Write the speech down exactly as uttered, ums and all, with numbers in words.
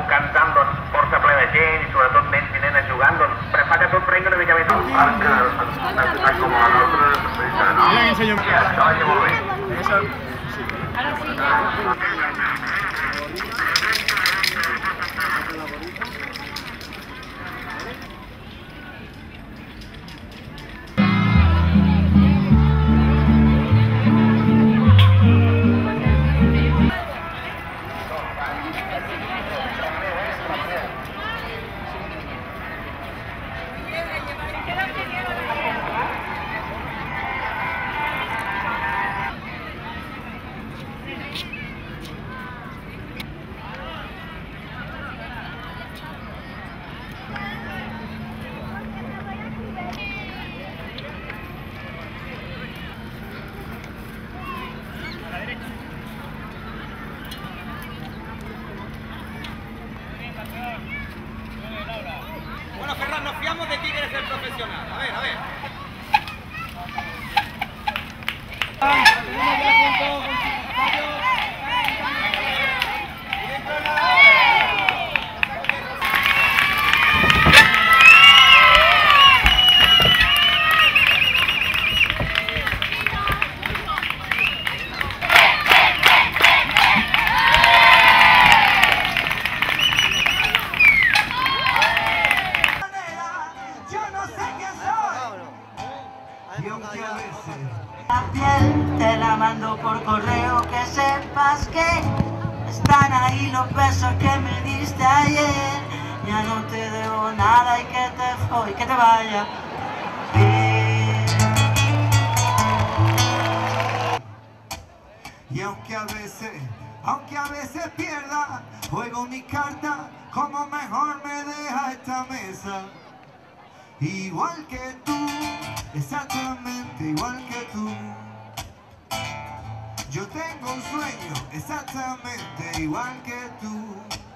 cantando, força ple de gent i sobretot nens i nenes jugant, doncs fa que tot prengui una mica més el parc, una ciutat com la nostra, no? Mira que enseño. Sí, això vagi molt bé. Eso. Bueno, Ferran, nos fiamos de ti que eres el profesional. A ver, a ver. La piel te la mando por correo, que sepas que están ahí los besos que me diste ayer. Ya no te debo nada y que te voy, que te vaya bien. Y aunque a veces, aunque a veces pierda, juego mi carta como mejor me deja esta mesa. Igual que tú, exactamente igual que tú. Yo tengo un sueño exactamente igual que tú.